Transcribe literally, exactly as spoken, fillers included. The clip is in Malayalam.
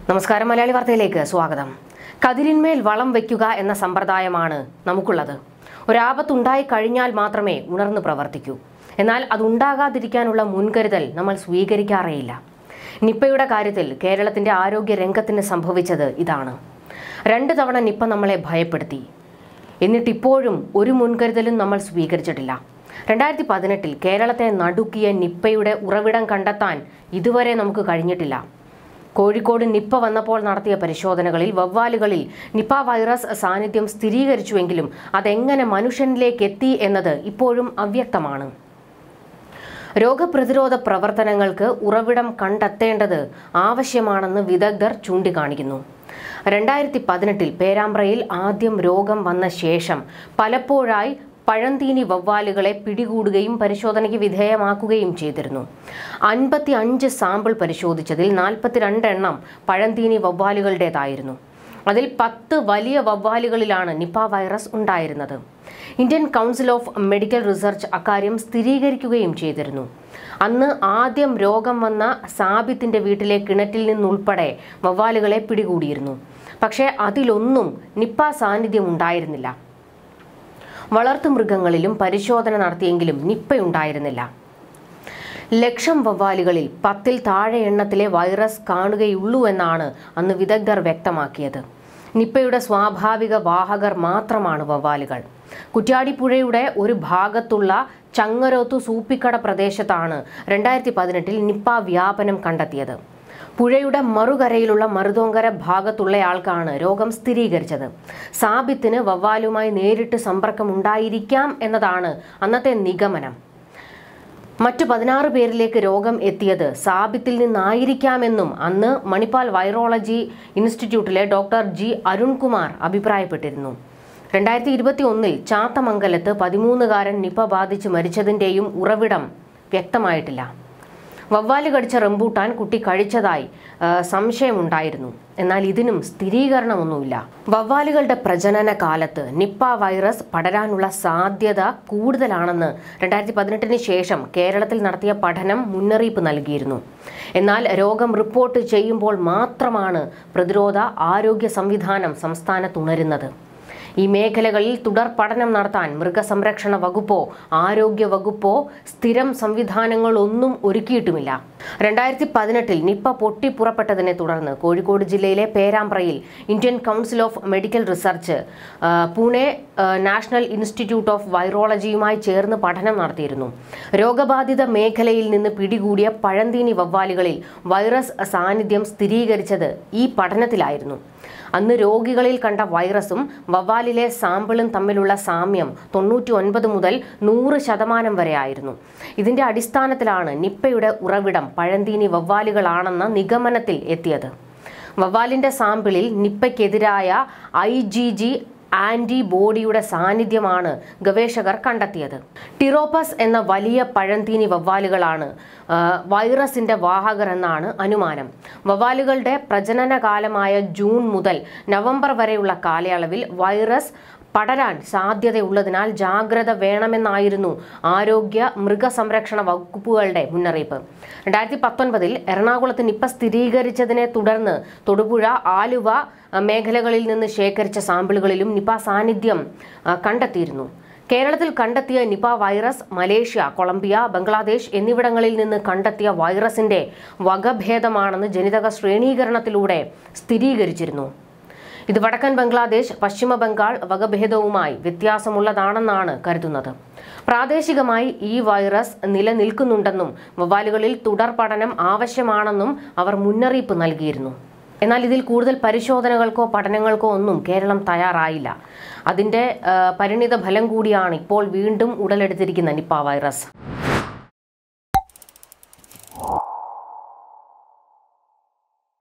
നമസ്കാരം, മലയാളി വാർത്തയിലേക്ക് സ്വാഗതം. കതിരിന്മേൽ വളം വയ്ക്കുക എന്ന സമ്പ്രദായമാണ് നമുക്കുള്ളത്. ഒരാപത്തുണ്ടായി കഴിഞ്ഞാൽ മാത്രമേ ഉണർന്നു പ്രവർത്തിക്കൂ. എന്നാൽ അതുണ്ടാകാതിരിക്കാനുള്ള മുൻകരുതൽ നമ്മൾ സ്വീകരിക്കാറേയില്ല. നിപ്പയുടെ കാര്യത്തിൽ കേരളത്തിന്റെ ആരോഗ്യ രംഗത്തിന് സംഭവിച്ചത് ഇതാണ്. രണ്ട് തവണ നിപ്പ നമ്മളെ ഭയപ്പെടുത്തി. എന്നിട്ടിപ്പോഴും ഒരു മുൻകരുതലും നമ്മൾ സ്വീകരിച്ചിട്ടില്ല. രണ്ടായിരത്തി പതിനെട്ടിൽ കേരളത്തെ നടുക്കിയ നിപ്പയുടെ ഉറവിടം കണ്ടെത്താൻ ഇതുവരെ നമുക്ക് കഴിഞ്ഞിട്ടില്ല. കോഴിക്കോട് നിപ്പ വന്നപ്പോൾ നടത്തിയ പരിശോധനകളിൽ വവ്വാലുകളിൽ നിപ്പ വൈറസ് സാന്നിധ്യം സ്ഥിരീകരിച്ചുവെങ്കിലും അതെങ്ങനെ മനുഷ്യനിലേക്ക് എത്തി എന്നത് ഇപ്പോഴും അവ്യക്തമാണ്. രോഗപ്രതിരോധ പ്രവർത്തനങ്ങൾക്ക് ഉറവിടം കണ്ടെത്തേണ്ടത് ആവശ്യമാണെന്ന് വിദഗ്ധർ ചൂണ്ടിക്കാണിക്കുന്നു. രണ്ടായിരത്തി പതിനെട്ടിൽ പേരാമ്പ്രയിൽ ആദ്യം രോഗം വന്ന ശേഷം പലപ്പോഴായി പഴന്തീനി വവ്വാലുകളെ പിടികൂടുകയും പരിശോധനയ്ക്ക് വിധേയമാക്കുകയും ചെയ്തിരുന്നു. അൻപത്തി അഞ്ച് സാമ്പിൾ പരിശോധിച്ചതിൽ നാൽപ്പത്തിരണ്ട് എണ്ണം പഴന്തീനി വവ്വാലുകളുടേതായിരുന്നു. അതിൽ പത്ത് വലിയ വവ്വാലുകളിലാണ് നിപ്പ വൈറസ് ഉണ്ടായിരുന്നത്. Indian council of medical research അക്കാര്യം സ്ഥിരീകരിക്കുകയും ചെയ്തിരുന്നു. അന്ന് ആദ്യം രോഗം വന്ന സാബിത്തിന്റെ വീട്ടിലെ കിണറ്റിൽ നിന്നുൾപ്പെടെ വവ്വാലുകളെ പിടികൂടിയിരുന്നു. പക്ഷേ അതിലൊന്നും നിപ്പ സാന്നിധ്യം ഉണ്ടായിരുന്നില്ല. വളർത്തുമൃഗങ്ങളിലും പരിശോധന നടത്തിയെങ്കിലും നിപ്പയുണ്ടായിരുന്നില്ല. ലക്ഷം വവ്വാലുകളിൽ പത്തിൽ താഴെ എണ്ണത്തിലെ വൈറസ് കാണുകയുള്ളൂ എന്നാണ് അന്ന് വിദഗ്ധർ വ്യക്തമാക്കിയത്. നിപ്പയുടെ സ്വാഭാവിക വാഹകർ മാത്രമാണ് വവ്വാലുകൾ. കുറ്റ്യാടിപ്പുഴയുടെ ഒരു ഭാഗത്തുള്ള ചങ്ങരോത്തു സൂപ്പിക്കട പ്രദേശത്താണ് രണ്ടായിരത്തി പതിനെട്ടിൽ നിപ്പ വ്യാപനം കണ്ടെത്തിയത്. പുഴയുടെ മറുകരയിലുള്ള മറുതോങ്കര ഭാഗത്തുള്ളയാൾക്കാണ് രോഗം സ്ഥിരീകരിച്ചത്. സാബിത്തിന് വവ്വാലുമായി നേരിട്ട് സമ്പർക്കം ഉണ്ടായിരിക്കാം എന്നതാണ് അന്നത്തെ നിഗമനം. മറ്റു പതിനാറ് പേരിലേക്ക് രോഗം എത്തിയത് സാബിത്തിൽ നിന്നായിരിക്കാമെന്നും അന്ന് മണിപ്പാൽ വൈറോളജി ഇൻസ്റ്റിറ്റ്യൂട്ടിലെ ഡോക്ടർ ജി അരുൺകുമാർ അഭിപ്രായപ്പെട്ടിരുന്നു. രണ്ടായിരത്തി ഇരുപത്തി ഒന്നിൽ ചാത്തമംഗലത്ത് പതിമൂന്നുകാരൻ നിപ്പ ബാധിച്ച് മരിച്ചതിൻ്റെയും ഉറവിടം വ്യക്തമായിട്ടില്ല. വവ്വാല് കടിച്ച റംബൂട്ടാൻ കുട്ടി കഴിച്ചതായി സംശയമുണ്ടായിരുന്നു. എന്നാൽ ഇതിനും സ്ഥിരീകരണമൊന്നുമില്ല. വവ്വാലുകളുടെ പ്രജനന കാലത്ത് നിപ്പ വൈറസ് പടരാനുള്ള സാധ്യത കൂടുതലാണെന്ന് രണ്ടായിരത്തി പതിനെട്ടിന് ശേഷം കേരളത്തിൽ നടത്തിയ പഠനം മുന്നറിയിപ്പ് നൽകിയിരുന്നു. എന്നാൽ രോഗം റിപ്പോർട്ട് ചെയ്യുമ്പോൾ മാത്രമാണ് പ്രതിരോധ ആരോഗ്യ സംവിധാനം സംസ്ഥാനത്തുണരുന്നത്. ഈ മേഖലകളിൽ തുടർ പഠനം നടത്താൻ മൃഗസംരക്ഷണ വകുപ്പോ ആരോഗ്യ വകുപ്പോ സ്ഥിരം സംവിധാനങ്ങളൊന്നും ഒരുക്കിയിട്ടുമില്ല. രണ്ടായിരത്തി പതിനെട്ടിൽ നിപ്പ പൊട്ടിപ്പുറപ്പെട്ടതിനെ തുടർന്ന് കോഴിക്കോട് ജില്ലയിലെ പേരാമ്പ്രയിൽ Indian council of medical research Pune national institute of വൈറോളജിയുമായി ചേർന്ന് പഠനം നടത്തിയിരുന്നു. രോഗബാധിത മേഖലയിൽ നിന്ന് പിടികൂടിയ പഴന്തീനി വവ്വാലുകളിൽ വൈറസ് സാന്നിധ്യം സ്ഥിരീകരിച്ചത് ഈ പഠനത്തിലായിരുന്നു. അന്ന് രോഗികളിൽ കണ്ട വൈറസും വവ്വാലിലെ സാമ്പിളും തമ്മിലുള്ള സാമ്യം തൊണ്ണൂറ്റി ഒൻപത് മുതൽ നൂറ് ശതമാനം വരെ ആയിരുന്നു. ഇതിന്റെ അടിസ്ഥാനത്തിലാണ് നിപ്പയുടെ ഉറവിടം പഴന്തീനി വവ്വാലുകളാണെന്ന നിഗമനത്തിൽ എത്തിയത്. വവ്വാലിന്റെ സാമ്പിളിൽ നിപ്പയ്ക്കെതിരായ ഐ ജി ജി ആന്റിബോഡിയുടെ സാന്നിധ്യമാണ് ഗവേഷകർ കണ്ടെത്തിയത്. ടിറോപ്പസ് എന്ന വലിയ പഴന്തീനി വവ്വാലുകളാണ് വൈറസിന്റെ വാഹകർ എന്നാണ് അനുമാനം. വവ്വാലുകളുടെ പ്രജനനകാലമായ ജൂൺ മുതൽ നവംബർ വരെയുള്ള കാലയളവിൽ വൈറസ് പടരാൻ സാധ്യതയുള്ളതിനാൽ ജാഗ്രത വേണമെന്നായിരുന്നു ആരോഗ്യ മൃഗസംരക്ഷണ വകുപ്പുകളുടെ മുന്നറിയിപ്പ്. രണ്ടായിരത്തി പത്തൊൻപതിൽ എറണാകുളത്ത് നിപ്പ സ്ഥിരീകരിച്ചതിനെ തുടർന്ന് തൊടുപുഴ, ആലുവ മേഖലകളിൽ നിന്ന് ശേഖരിച്ച സാമ്പിളുകളിലും നിപ്പ സാന്നിധ്യം കണ്ടെത്തിയിരുന്നു. കേരളത്തിൽ കണ്ടെത്തിയ Nipah virus Malaysia, Colombia, Bangladesh എന്നിവിടങ്ങളിൽ നിന്ന് കണ്ടെത്തിയ വൈറസിന്റെ വകഭേദമാണെന്ന് ജനിതക ശ്രേണീകരണത്തിലൂടെ സ്ഥിരീകരിച്ചിരുന്നു. ഇത് വടക്കൻ ബംഗ്ലാദേശ്, പശ്ചിമ ബംഗാൾ വകഭേദവുമായി വ്യത്യാസമുള്ളതാണെന്നാണ് കരുതുന്നത്. പ്രാദേശികമായി ഈ വൈറസ് നിലനിൽക്കുന്നുണ്ടെന്നും വവ്വാലുകളിൽ തുടർ പഠനം ആവശ്യമാണെന്നും അവർ മുന്നറിയിപ്പ് നൽകിയിരുന്നു. എന്നാൽ ഇതിൽ കൂടുതൽ പരിശോധനകൾക്കോ പഠനങ്ങൾക്കോ ഒന്നും കേരളം തയ്യാറായില്ല. അതിന്റെ പരിണിത ഫലം കൂടിയാണ് ഇപ്പോൾ വീണ്ടും ഉടലെടുത്തിരിക്കുന്ന നിപ്പ വൈറസ്.